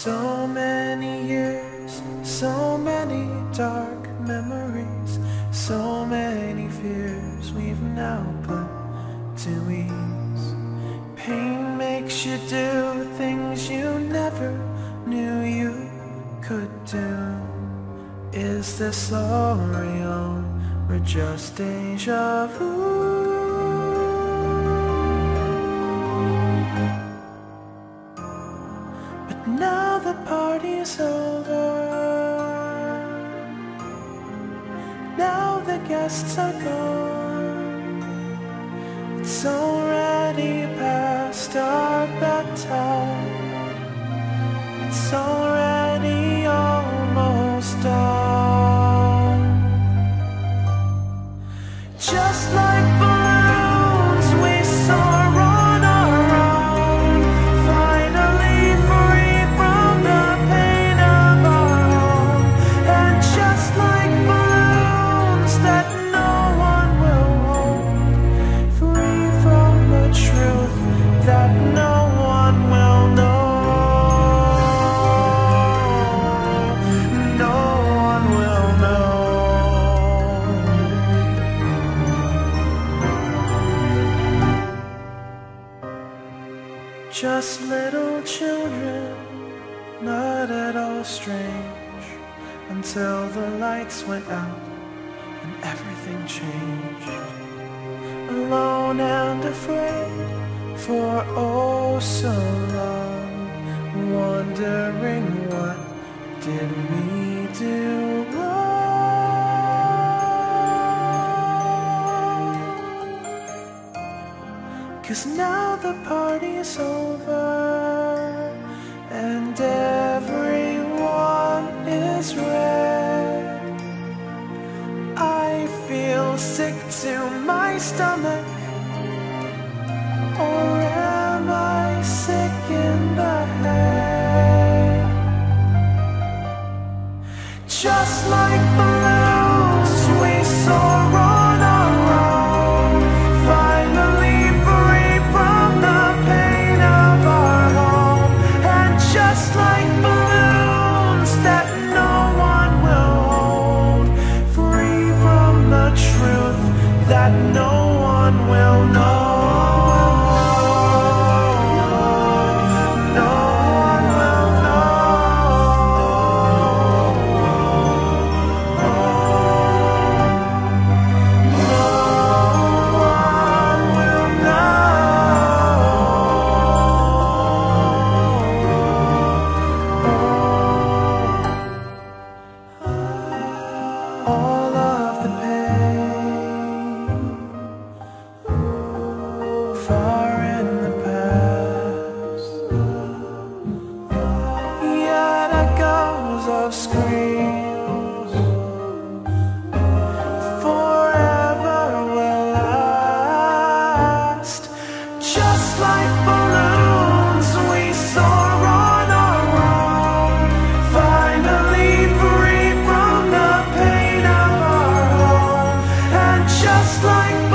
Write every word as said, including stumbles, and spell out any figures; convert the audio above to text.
So many years, so many dark memories, so many fears we've now put to ease. Pain makes you do things you never knew you could do. Is this all real or just deja vu? But now the party's over, now the guests are gone. It's already past our bedtime, it's already almost dawn. Just like balloons we soar on our own, finally free from the pain of our own. And just like balloons that no one will hold, free from the truth that no one will know. No one will know. Just little children, not at all strange, until the lights went out and everything changed. Alone and afraid for oh so long, wondering what did we do wrong? 'Cause now the party's over and everyone is red. I feel sick to my stomach, or am I sick in the head? Just like balloons we soar on our own, finally free from the pain of our home. And just like balloons that no one will hold, free from the truth that no one will know. No one will all of the pain, far in the past, yet echoes of screams forever will last. Just like balloons we soar on our own, finally free from the pain of our home. And just like